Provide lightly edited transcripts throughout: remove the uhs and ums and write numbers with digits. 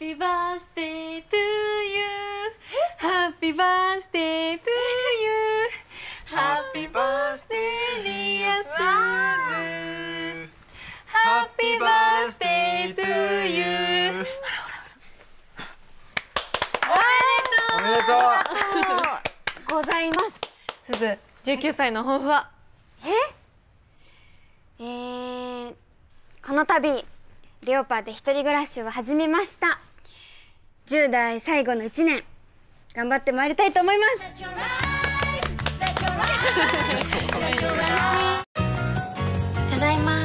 Happy birthday to you. Happy birthday to you. Happy birthday dear Suzu. Happy birthday to you. おめでとうございます。 すず、19歳の抱負は？ この度レオパで一人暮らしを始めました。10代最後の1年頑張ってまいりたいと思います。ただいま。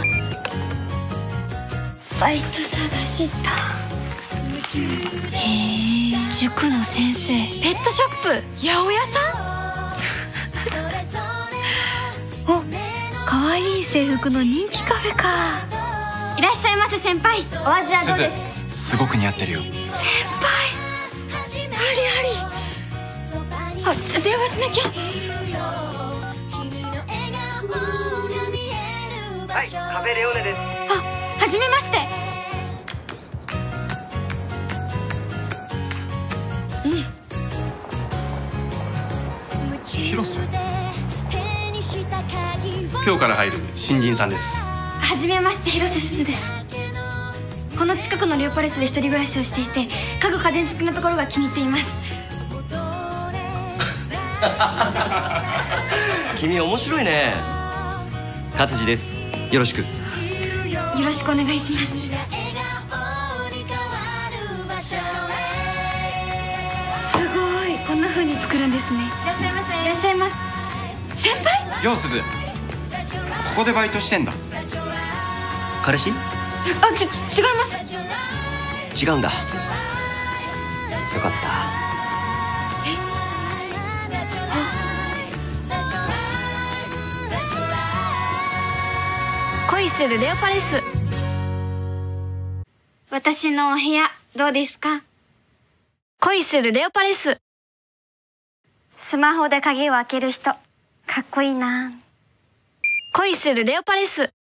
バイト探した。へえ、塾の先生、ペットショップ、八百屋さん。お、かわいい制服の人気カフェか。いらっしゃいませ先輩。お味はどうですか？ すごく似合ってるよ。 先輩、ありあり。あ、電話しなきゃ。 はい、カフェレオネです。 あ、はじめまして。 広瀬。今日から入る新人さんです。 はじめまして、広瀬すずです。この近くのレオパレスで一人暮らしをしていて、家具家電付きのところが気に入っています。 君面白いね。勝地です。よろしく。 よろしくお願いします。すごい、こんな風に作るんですね。いらっしゃいませ。いらっしゃいます。先輩？ ようすず、ここでバイトしてんだ。 彼氏？ あ、違います。 違うんだ。よかった。 恋するレオパレス。私のお部屋どうですか？恋するレオパレス。スマホで鍵を開ける人かっこいいな。恋するレオパレス。